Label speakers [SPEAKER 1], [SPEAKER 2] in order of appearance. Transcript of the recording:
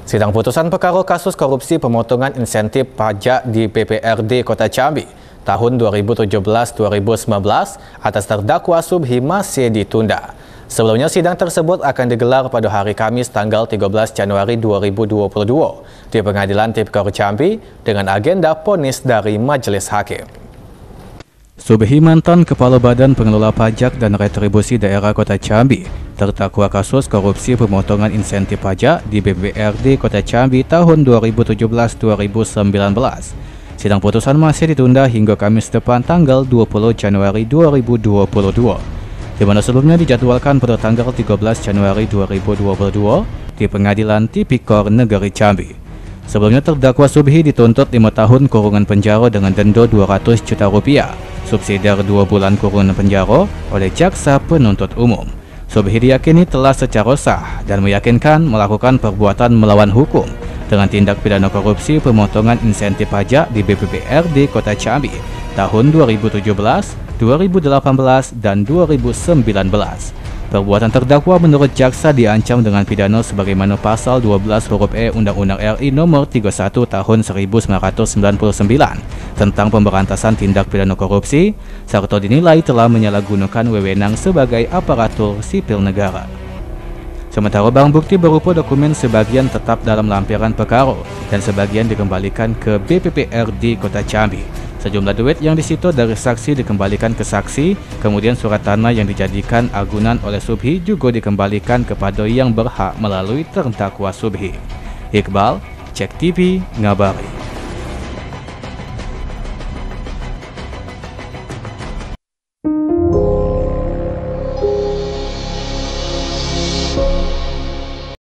[SPEAKER 1] Sidang putusan perkara kasus korupsi pemotongan insentif pajak di BPRD Kota Jambi tahun 2017-2019 atas terdakwa Subhi masih ditunda. Sebelumnya sidang tersebut akan digelar pada hari Kamis tanggal 13 Januari 2022 di Pengadilan Tipikor Jambi dengan agenda vonis dari Majelis Hakim.
[SPEAKER 2] Subhi, mantan Kepala Badan Pengelola Pajak dan Retribusi Daerah Kota Jambi, terdakwa kasus korupsi pemotongan insentif pajak di BPRD Kota Jambi tahun 2017-2019. Sidang putusan masih ditunda hingga Kamis depan tanggal 20 Januari 2022, di mana sebelumnya dijadwalkan pada tanggal 13 Januari 2022 di Pengadilan Tipikor Negeri Jambi. Sebelumnya terdakwa Subhi dituntut 5 tahun kurungan penjara dengan denda 200 juta rupiah, subsidiar 2 bulan kurungan penjara oleh jaksa penuntut umum. Subhi diyakini telah secara sah dan meyakinkan melakukan perbuatan melawan hukum dengan tindak pidana korupsi pemotongan insentif pajak di BPRD Kota Jambi tahun 2017, 2018, dan 2019. Perbuatan terdakwa menurut jaksa diancam dengan pidana sebagaimana pasal 12 huruf E Undang-Undang RI Nomor 31 Tahun 1999 tentang pemberantasan tindak pidana korupsi, serta dinilai telah menyalahgunakan wewenang sebagai aparatur sipil negara. Sementara barang bukti berupa dokumen sebagian tetap dalam lampiran perkara dan sebagian dikembalikan ke BPPRD Kota Jambi. Sejumlah duit yang disita dari saksi dikembalikan ke saksi, kemudian surat tanah yang dijadikan agunan oleh Subhi juga dikembalikan kepada yang berhak melalui terdakwa Subhi. Iqbal, Cek TV, ngabari.